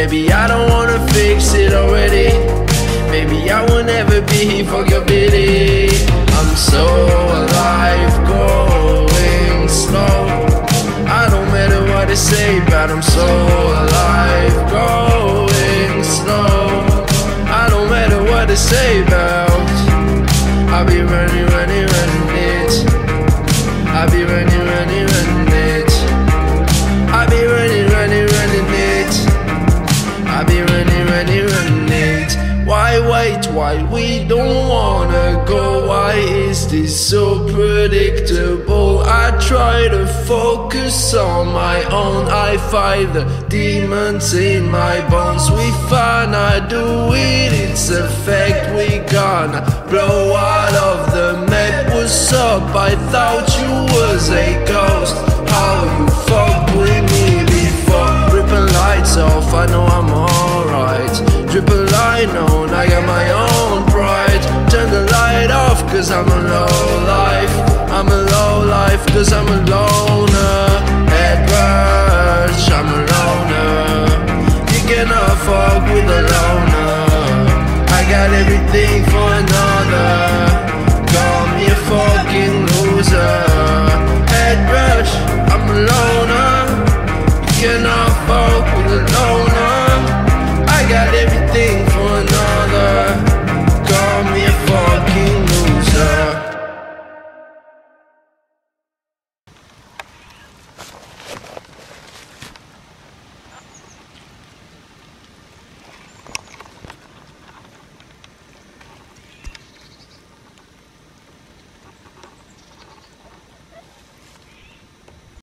Maybe I don't wanna fix it already. Maybe I will never be for your pity. I'm so alive, going slow. I don't matter what they say, but I'm so alive, going slow. I don't matter what they say about. I'll be running, running, running it. I'll be running, running, running it. I'll be running, running, running it. I'll be running, running, running it. Why wait? Why we don't wanna go? Why is this so predictable? I try to focus on my own. I fight the demons in my bones. We finna do it, it's a fact. We gonna blow out of the map. What's up? I thought you was a ghost. How you fucked with me before? Ripping lights off, I know I'm alright. Triple line on, I got my own pride. Turn the light off, cause I'm a low life. I'm a low life, cause I'm a loner. At birch, I'm a loner. You cannot fuck with a loner. I got everything for another.